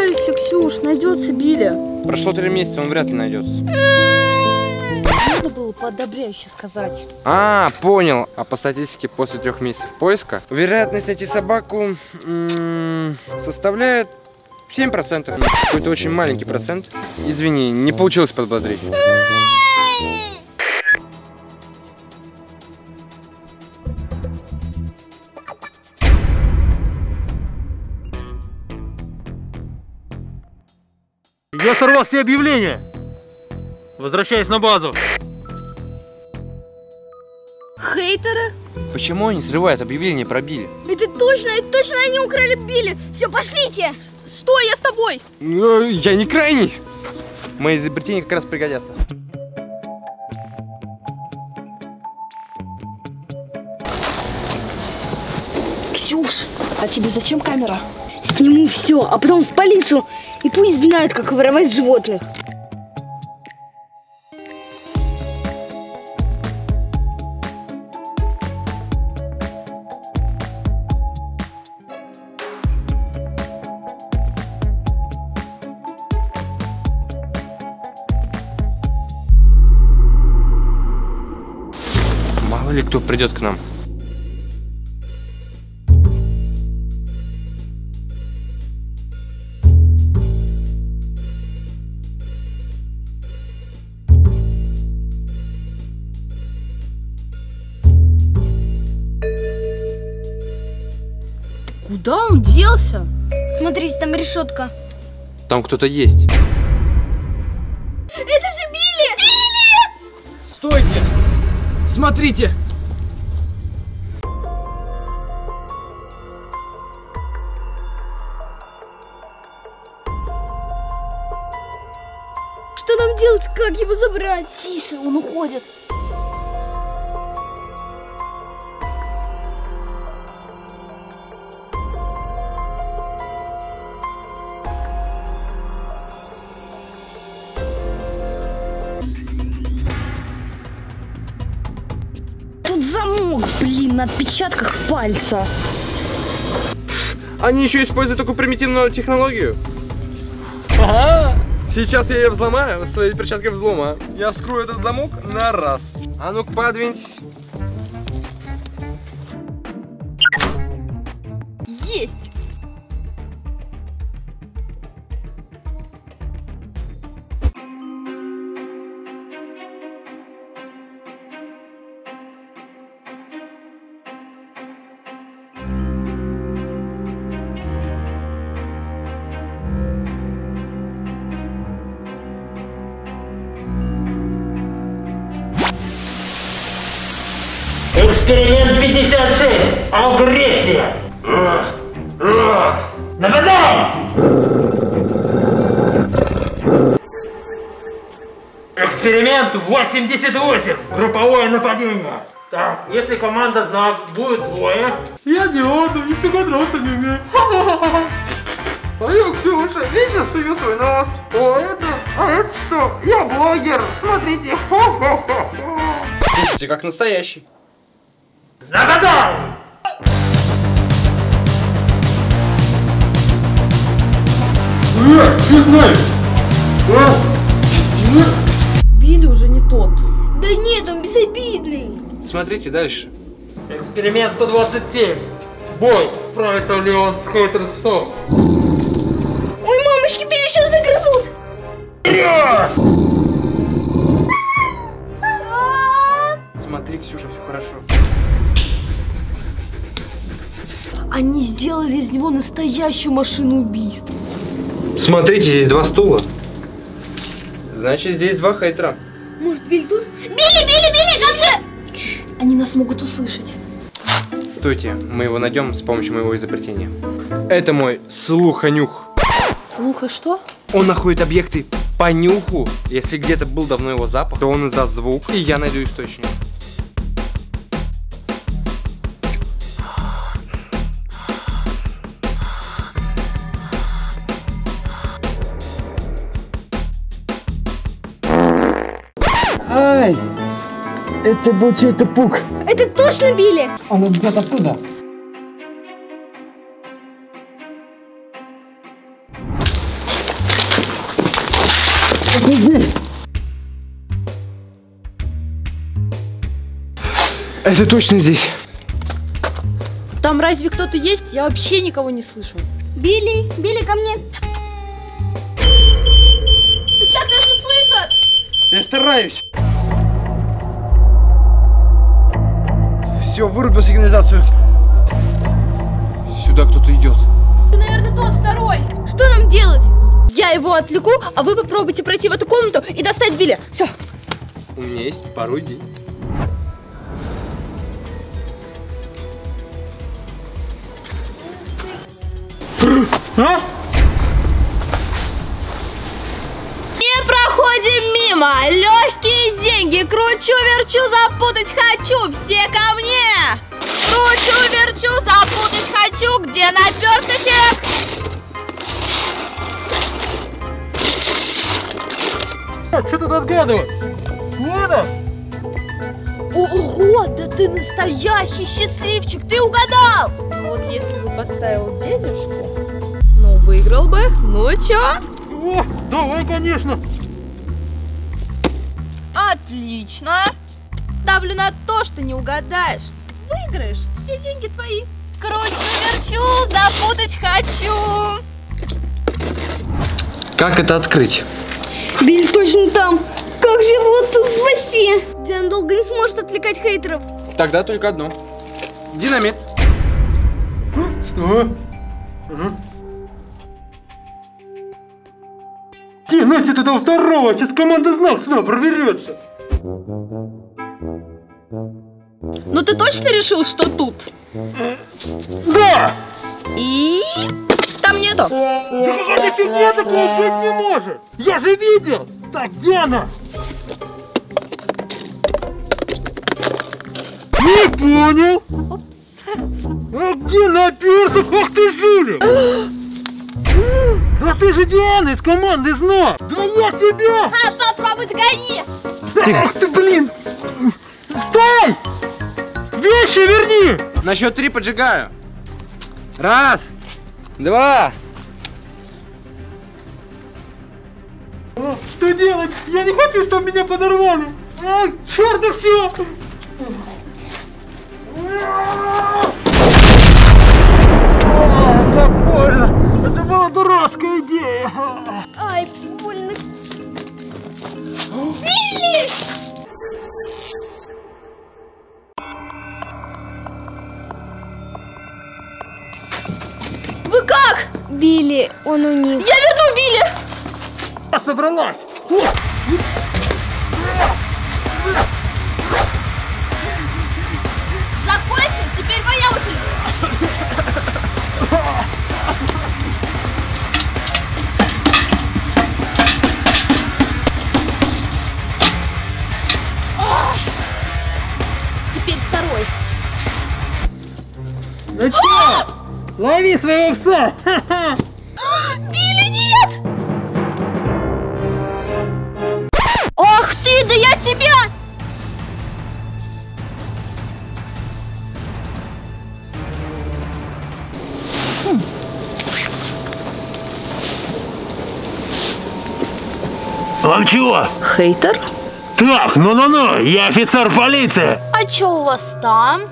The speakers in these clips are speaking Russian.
сомневаюсь, Ксюш, найдется Билли. Прошло 3 месяца, он вряд ли найдется. Надо было поодобряюще сказать. Понял. А по статистике после 3 месяцев поиска вероятность найти собаку составляет 7%. Какой-то очень маленький процент. Извини, не получилось подбодрить. Я сорвал все объявления. Возвращаюсь на базу. Хейтеры? Почему они срывают объявление про Билли? Это точно они украли Билли. Все, пошлите. Стой, я с тобой. Я не крайний. Мои изобретения как раз пригодятся. Ксюш, а тебе зачем камера? Сниму все, а потом в полицию. И пусть знают, как воровать животных. Мало ли кто придет к нам. Куда он делся? Смотрите, там решетка. Там кто-то есть. Это же Билли! Билли! Стойте! Смотрите! Что нам делать? Как его забрать? Тише, он уходит. Тут замок, блин, на отпечатках пальца. Они еще используют такую примитивную технологию. Сейчас я ее взломаю своей перчаткой взлома. Я вскрою этот замок на раз. А ну-ка, подвиньтесь. Есть! Эксперимент 56. Агрессия. Нападай! Эксперимент 88. Групповое нападение. Так, если команда знак будет двое. Я Диода, нифига драться не умею. А я Ксюша, я сейчас сую свой нос. А это что? Я блогер, смотрите. Слушайте, как настоящий. Нападай! Не знаю. Билли уже не тот. Да нет, он безобидный. Смотрите дальше. Эксперимент 127. Бой. Справится ли он с хейтером 100? Ой, мамочки, Билли сейчас загрызут. Смотри, Ксюша, все хорошо. Они сделали из него настоящую машину убийств. Смотрите, здесь 2 стула. Значит, здесь 2 хейтера. Может, Билли тут? Билли, как же? Они нас могут услышать. Стойте, мы его найдем с помощью моего изобретения. Это мой слухонюх. Слуха что? Он находит объекты по нюху. Если где-то был давно его запах, то он издаст звук, и я найду источник. Ай! Это был чей-то пук. Это точно Билли? Он идет оттуда. Это точно здесь. Там разве кто-то есть? Я вообще никого не слышу. Билли, Билли, ко мне. Как нас услышат? Я стараюсь. Все, вырубил сигнализацию. Сюда кто-то идет. Наверное, тот второй. Что нам делать? Я его отвлеку, а вы попробуйте пройти в эту комнату и достать Билли. Все. У меня есть пару идей. А? Не проходим мимо. Легкие деньги. Кручу-верчу, запутать хочу. Все ко мне. Кручу-верчу, запутать хочу. Где наперсточек? Что тут отгадывать? Ладно. Ого, да ты настоящий счастливчик. Ты угадал. Вот если бы поставил денежку, ну выиграл бы. Ну чё? О, давай, конечно. Отлично. Ставлю на то, что не угадаешь. Выиграешь, все деньги твои. Кручу-верчу, запутать хочу. Как это открыть? Билли точно там. Как же его тут спасти? Он долго не сможет отвлекать хейтеров. Тогда только одно. Динамит. Что? Ты, Настя, этого второго, сейчас команда знак сюда проверется. Ну ты точно решил, что тут? Да! И там нету. Да какая фигня такого быть не может! Я же видел! Так, где она? Не понял! А где наперсов? Ах ты жулик! Да ты же Диана из команды знак! Да я тебя! А попробуй догони. Ах ты, блин! Стой! Вещи верни! На счет 3 поджигаю. 1, 2. Что делать? Я не хочу, чтобы меня подорвали! А, черт, да все! Как больно! Это была дурацкая идея! Ай, больно. Билли! Вы как? Билли, он у них. Я верну Билли. Собралась! Закончил, теперь моя очередь. Теперь второй. Ну что? Лови своего пса! Билли, нет! Ах ты, да я тебя! Вам чего? Хейтер? Так, ну-ну-ну, я офицер полиции! А чё у вас там?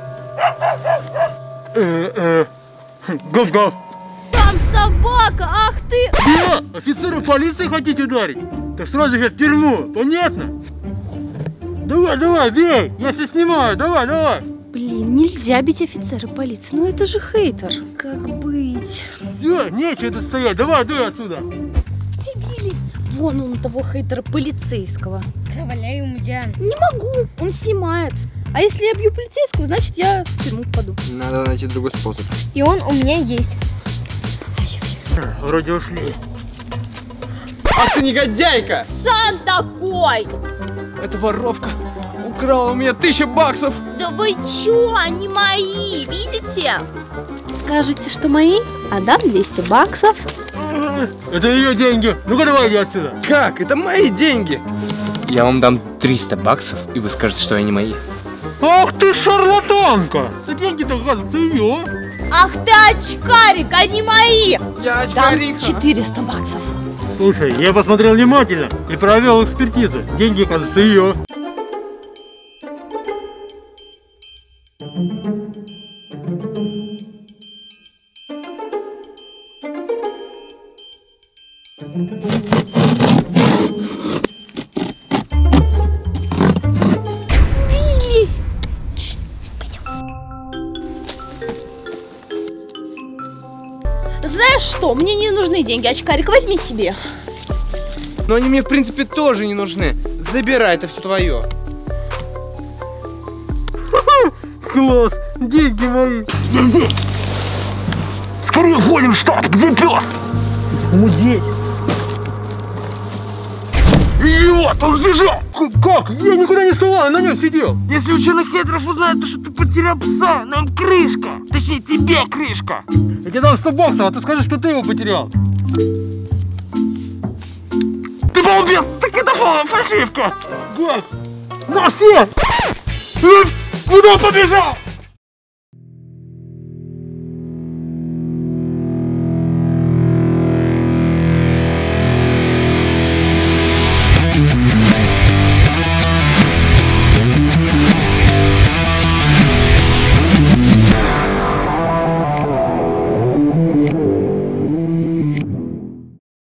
Гав-гав! Там собака, ах ты! Да, офицера полиции хотите ударить? Так сразу же в тюрьму, понятно? Давай, давай, бей! Я все снимаю, давай, давай! Блин, нельзя бить офицера полиции, ну это же хейтер. Как быть? Все, нечего тут стоять, давай, дуй отсюда! Где Билли? Вон он, того хейтера полицейского. Заваляй ему, Диан. Не могу, он снимает. А если я бью полицейского, значит я в тюрьму попаду. Надо найти другой способ. И он у меня есть. Вроде ушли. Ах ты негодяйка! Сам такой! Это воровка. Украла у меня 1000 баксов. Да вы чё, они мои, видите? Скажете, что мои? Отдам 200 баксов. Это ее деньги. Ну-ка давай иди отсюда. Как? Это мои деньги. Я вам дам 300 баксов, и вы скажете, что они мои. Ах ты шарлатанка! Да деньги-то, оказывается, ее. Ах ты очкарик, они мои! Я Дам очкариха. 400 баксов. Слушай, я посмотрел внимательно и провел экспертизу. Деньги, оказывается, ее. Знаешь что, мне не нужны деньги, очкарик, возьми себе. Но они мне, в принципе, тоже не нужны. Забирай, это все твое. Класс, деньги мои. Я здесь. Скорее ходим в штаб, где пес? Вот здесь. Идиот, он сбежал! Как? Я никуда не вставал, я на нем сидел. Если ученых хейтеров узнают, что ты потерял пса, нам крышка. Точнее, тебе крышка. Я тебе дам 100 баксов, а ты скажешь, что ты его потерял. Ты балбес! Так это была фальшивка! Гад! На все! Куда побежал?